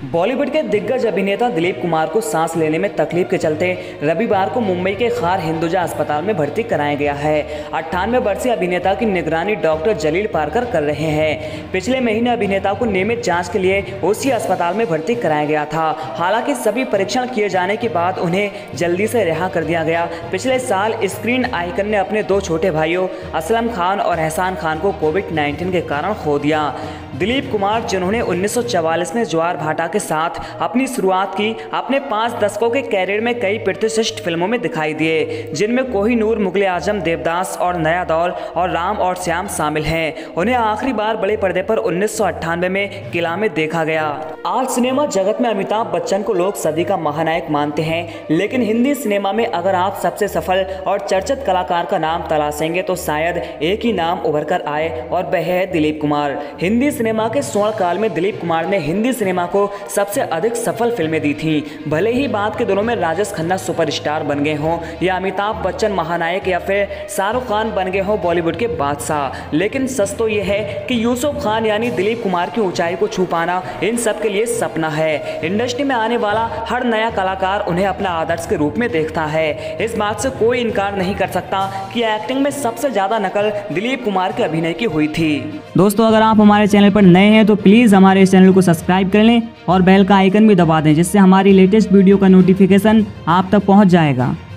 बॉलीवुड के दिग्गज अभिनेता दिलीप कुमार को सांस लेने में तकलीफ के चलते रविवार को मुंबई के खार हिंदुजा अस्पताल में भर्ती कराया गया है। 98 वर्षीय अभिनेता की निगरानी डॉक्टर जलील पारकर कर रहे हैं। पिछले महीने अभिनेता को नियमित जांच के लिए उसी अस्पताल में भर्ती कराया गया था। हालांकि सभी परीक्षण किए जाने के बाद उन्हें जल्दी से रिहा कर दिया गया। पिछले साल स्क्रीन आइकन ने अपने दो छोटे भाइयों असलम खान और एहसान खान को कोविड-19 के कारण खो दिया। दिलीप कुमार, जिन्होंने 1944 में ज्वार भाटा के साथ अपनी शुरुआत की, अपने 5 दशकों के कैरियर में कई प्रतिष्ठित फिल्मों में दिखाई दिए, जिनमें कोहिनूर, मुगले आजम, देवदास और नया दौर और राम और श्याम शामिल हैं। उन्हें आखिरी बार बड़े पर्दे पर 1998 में किला में देखा गया। आज सिनेमा जगत में अमिताभ बच्चन को लोग सदी का महानायक मानते हैं, लेकिन हिंदी सिनेमा में अगर आप सबसे सफल और चर्चित कलाकार का नाम तलाशेंगे तो शायद एक ही नाम उभर कर आए और वह है दिलीप कुमार। हिंदी सिनेमा के स्वर्ण काल में दिलीप कुमार ने हिंदी सिनेमा को सबसे अधिक सफल फिल्में दी थीं। भले ही बाद के दिनों में राजेश खन्ना सुपरस्टार बन गए हों या अमिताभ बच्चन महानायक या फिर शाहरुख खान बन गए हों बॉलीवुड के बादशाह, लेकिन सच तो यह है कि यूसुफ खान यानी दिलीप कुमार की ऊंचाई को छू पाना इन सब के लिए सपना है। इंडस्ट्री में आने वाला हर नया कलाकार उन्हें अपना आदर्श के रूप में देखता है। इस बात से कोई इनकार नहीं कर सकता कि एक्टिंग में सबसे ज्यादा नकल दिलीप कुमार के अभिनय की हुई थी। दोस्तों, अगर आप हमारे चैनल पर नए हैं तो प्लीज़ हमारे इस चैनल को सब्सक्राइब कर लें और बेल का आइकन भी दबा दें, जिससे हमारी लेटेस्ट वीडियो का नोटिफिकेशन आप तक पहुंच जाएगा।